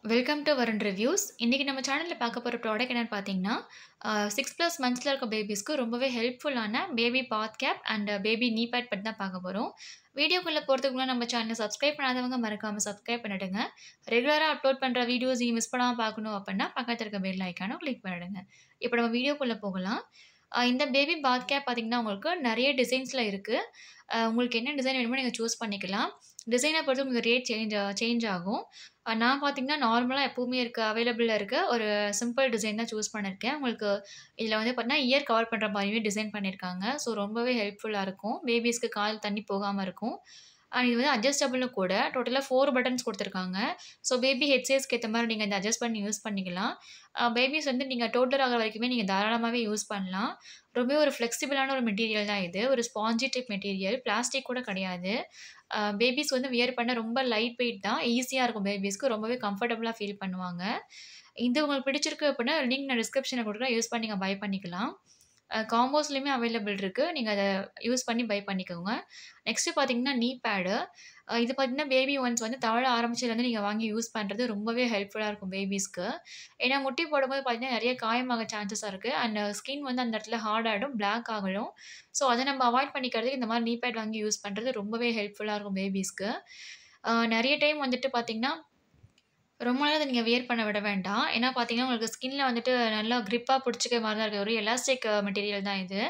Welcome to Varun reviews. இன்னைக்கு நம்ம சேனல்ல பார்க்க போற ப்ராடக்ட் என்னன்னு பார்த்தீங்கன்னா, 6+ மந்த்ஸ்ல இருக்க பேபிஸ்க்கு ரொம்பவே ஹெல்ப்ஃபுல்லான baby bath cap and baby knee pad பத்தி தான் பார்க்க போறோம். வீடியோக்குள்ள போறதுக்கு முன்னாடி நம்ம சேனல சப்ஸ்கிரைப் பண்ணாதவங்க மறக்காம சப்ஸ்கிரைப் பண்ணிடுங்க. ரெகுலரா அப்லோட் பண்ற வீடியோஸ் நீங்க மிஸ் பண்ணாம பார்க்கணும் அப்படின்னா, பக்கத்துல இருக்க பெல் ஐகான கிளிக் பண்ணிடுங்க. இப்போ நம்ம வீடியோக்குள்ள போகலாம். இந்த பேபி பாத் கேப் பார்த்தீங்கன்னா, உங்களுக்கு நெறைய டிசைன்ஸ்ல இருக்கு. உங்களுக்கு என்ன டிசைன் வேணுமோ நீங்க சூஸ் பண்ணிக்கலாம். டிசைன பொறுத்து உங்களுக்கு ரேட் சேஞ்ச் ஆகும். நான் பார்த்தீங்கன்னா, நார்மலா எப்பவுமே அவைலபிள்ல இருக்க ஒரு சிம்பிள் டிசைன் தான் சூஸ் பண்ணியிருக்கேன். உங்களுக்கு இதில வந்து பார்த்தீங்கன்னா, இயர் கவர் பண்ற மாரியுமே டிசைன் பண்ணியிருக்காங்க. ஸோ ரொம்பவே ஹெல்ப்ஃபுல்லா இருக்கும். பேபீஸ்க்கு கால் தண்ணி போகாம இருக்கும். இது வந்து அட்ஜஸ்டபிளும் கூட. டோட்டலா 4 பட்டன்ஸ் குடுத்துருக்காங்க. ஸோ பேபி ஹெட் சைஸ்க்கு ஏத்த மாரி நீங்க இத அட்ஜஸ்ட் பண்ணி யூஸ் பண்ணிக்கலாம். பேபீஸ் வந்து நீங்க டோட்லர் ஆகுற வரைக்குமே நீங்க தாராளமாவே யூஸ் பண்ணலாம். ரொம்பவே ஒரு ஃப்ளெக்சிபிளான ஒரு மெட்டீரியல் தான் இது. ஒரு ஸ்பாஞ்சி டைப் மெட்டீரியல். பிளாஸ்டிக் கூட கிடையாது. பேபீஸ் வந்து வியர் பண்ண ரொம்ப லைட் வெயிட் தான். ஈஸியா இருக்கும் பேபீஸ்க்கு. ரொம்பவே கம்ஃபர்டபுளா ஃபீல் பண்ணுவாங்க. இது உங்களுக்கு பிடிச்சிருக்கு அப்படின்னா, லிங்க் நான் டிஸ்கிரிப்ஷன்ல குடுக்குறேன். யூஸ் பண்ணி நீங்க பை பண்ணிக்கலாம். காம்போஸ்லயுமே அவைலபிள் இருக்கு. நீங்க அத யூஸ் பண்ணி பை பண்ணிக்கோங்க. நெக்ஸ்ட்டு பார்த்தீங்கன்னா, நீ பேடு. இது பார்த்தீங்கன்னா, பேபி ஒன்ஸ் வந்து தவழ ஆரம்பிச்சதுலேருந்து நீங்க வாங்கி யூஸ் பண்றது ரொம்பவே ஹெல்ப்ஃபுல்லா இருக்கும் பேபீஸ்க்கு. ஏன்னா, முட்டி போடும்போது பார்த்தீங்கன்னா, நெறைய காயமாக சான்சஸ் இருக்கு. அண்ட் ஸ்கின் வந்து அந்த இடத்துல ஹார்ட் ஆயிடும், பிளாக் ஆகிடும். ஸோ, அத நம்ம அவாய்ட் பண்ணிக்கிறதுக்கு இந்த மாரி நீ பேட் வாங்கி யூஸ் பண்றது ரொம்பவே ஹெல்ப்ஃபுல்லா இருக்கும் பேபீஸ்க்கு. நெறைய டைம் வந்துட்டு பார்த்தீங்கன்னா ரொம்ப நேரம் அத நீங்க வியர் பண்ண விட வேண்டாம். ஏன்னா பார்த்தீங்கன்னா, உங்களுக்கு ஸ்கின்ல வந்துட்டு நல்லா கிரிப்பா புடிச்சுக்கிற மாரி தான் இருக்கு. ஒரு எலாஸ்டிக் மெட்டீரியல் தான் இது.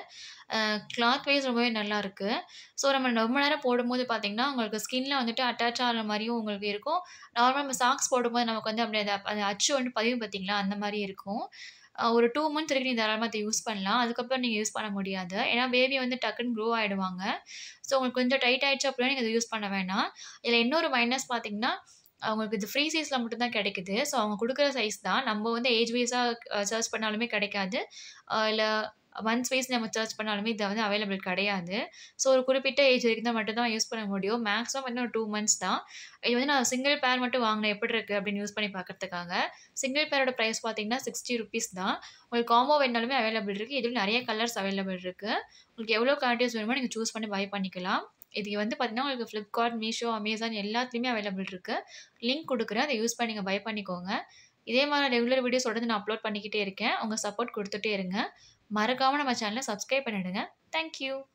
கிளாத் வைஸ் ரொம்பவே நல்லாருக்கு. ஸோ நம்ம ரொம்ப நேரம் போடும்போது பார்த்தீங்கன்னா, உங்களுக்கு ஸ்கின்ல வந்துட்டு அட்டாச் ஆகுற மாரியும் உங்களுக்கு இருக்கும். நார்மலா நம்ம சாக்ஸ் போடும்போது நமக்கு வந்து அப்படியே அந்த அச்சு வந்து பதியும் பார்த்தீங்களா? அந்த மாரி இருக்கும். ஒரு 2 மந்த்ஸ் வரைக்கும் நீங்க தாராளமா இத யூஸ் பண்ணலாம். அதுக்கப்புறம் நீங்க யூஸ் பண்ண முடியாது. ஏன்னா பேபி வந்து டக்குன்னு க்ரோ ஆயிடுவாங்க. ஸோ உங்களுக்கு கொஞ்சம் டைட் ஆயிடுச்சு அப்படின்னா நீங்க இத யூஸ் பண்ண வேணாம். இதுல இன்னொரு மைனஸ் பார்த்தீங்கன்னா, அவங்களுக்கு இது ஃப்ரீ சைஸ்ல மட்டும் தான் கிடைக்குது. ஸோ அவங்க குடுக்குற சைஸ் தான். நம்ம வந்து ஏஜ் வைஸா சர்ச் பண்ணாலுமே கிடைக்காது. இல்ல மந்த்ஸ் வைஸ் நம்ம சர்ச் பண்ணாலுமே இது வந்து அவைலபிள் கிடையாது. ஸோ ஒரு குறிப்பிட்ட ஏஜ் வரைக்கும் தான் மட்டும் தான் யூஸ் பண்ண முடியும். மேக்ஸிமம் வந்து ஒரு 2 மந்த்ஸ் தான். இது வந்து நான் சிங்கிள் பேர் மட்டும் வாங்கினேன். எப்படி இருக்கு அப்படின்னு யூஸ் பண்ணி பார்க்கறதுக்காக. சிங்கிள் பேரோட பிரைஸ் பார்த்தீங்கன்னா ₹60 தான். உங்களுக்கு காம்போ வேணுனாலுமே அவைலபிள் இருக்கு. இதுல நெறைய கலர்ஸ் அவைலபிள் இருக்கு. உங்களுக்கு எவ்வளோ குவான்டிட்டிஸ் வேணுமோ நீங்க சூஸ் பண்ணி பை பண்ணிக்கலாம். இது வந்து பார்த்தீங்கன்னா, உங்களுக்கு flipkart, meesho, Amazon எல்லாத்துலயுமே அவைலபிள் இருக்கு. லிங்க் குடுக்குறேன். அத யூஸ் பண்ணி நீங்க பை பண்ணிக்கோங்க. இதே மாரி ரெகுலர் வீடியோஸ் தொடர்ந்து நான் அப்லோட் பண்ணிக்கிட்டே இருக்கேன். உங்க சப்போர்ட் குடுத்துட்டே இருங்க. மறக்காம நம்ம சேனல சப்ஸ்கிரைப் பண்ணிடுங்க. Thank you.